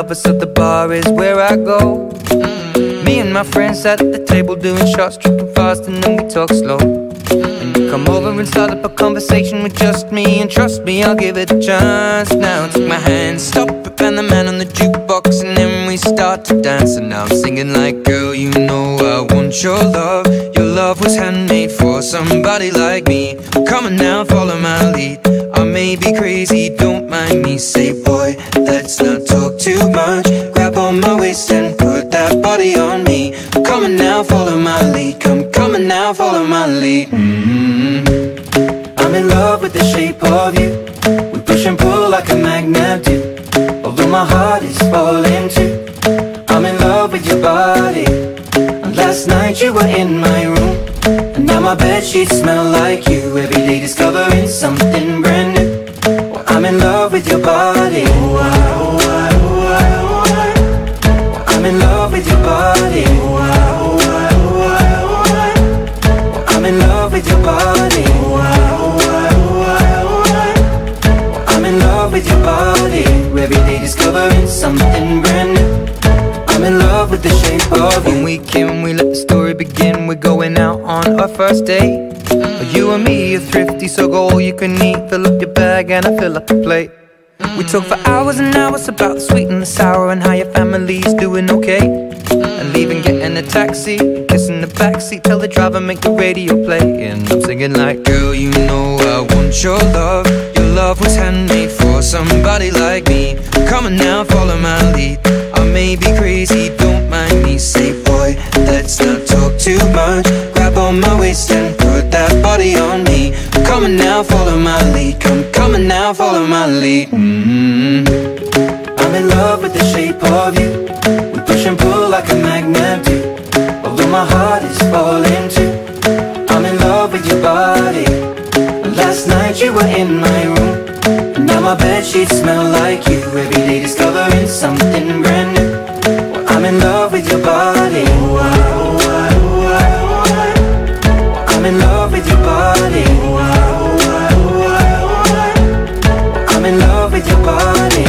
above us, so the bar is where I go. Me and my friends sat at the table doing shots, tripping fast, and then we talk slow. And you come over and start up a conversation with just me, and trust me, I'll give it a chance. Now take my hand, stop it, and the man on the jukebox, and then we start to dance. And now I'm singing like, girl, you know I want your love. Your love was handmade for somebody like me. Come on now, follow my lead. I may be crazy, don't mind me. Say, boy, let's not talk too much. Grab on my waist and put that body on me. Come on now, follow my lead. Come on now, follow my lead. I'm in love with the shape of you. We push and pull like a magnet do. Although my heart is falling too, I'm in love with your body. And last night you were in my room, and now my bedsheets smell like you. Every day discovering something brand new. Well, I'm in love with your body. I'm in love with your body. I'm in love with your body. I'm in love with your body. Every day discovering something brand new. I'm in love with the shape of you. When we came, we let the story begin. We're going out on our first date. You and me are thrifty, so go all you can eat. Fill up your bag and I fill up the plate. We talk for hours and hours about the sweet and the sour, and how your family's doing okay. And leaving, getting a taxi, kissing the backseat, tell the driver make the radio play. And I'm singing like, girl, you know I want your love. Your love was handmade for somebody like me. Come on now, follow my lead. I may be crazy, don't mind me. Say, boy, let's not talk too much. Grab on my waist and put that body on me. Come on now, follow my lead. Come on now, follow my lead. I'm in love with the shape of you. We push and pull like a magnet do. Although my heart is falling too, I'm in love with your body. Last night you were in my room, and now my bedsheets smell like you. Every day discovering something brand new. Well, I'm in love with your body. I'm in love with your body. I'm in love with your body.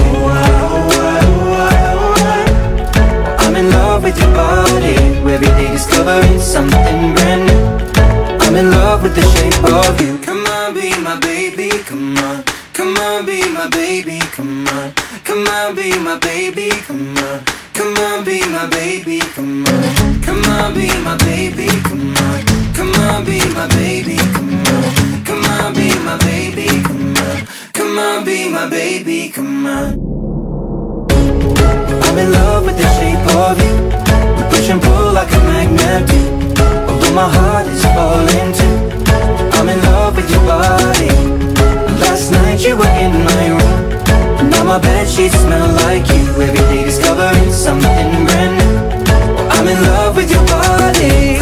I'm in love with your body. Every day discovering something brand new. I'm in love with the shape of you. Come on, be my baby, come on. Come on, be my baby, come on. Come on, be my baby, come on. Come on, be my baby, come on. Come on, be my baby, come on. Come on, be my baby, come on. Come on, be my baby, come on. Come on, be my baby, come on. I'm in love with the shape of you. We push and pull like a magnet do. Although my heart is falling too, I'm in love with your body. Last night you were in my room, and now my bedsheets smell like you. Every day discovering something brand new. I'm in love with your body.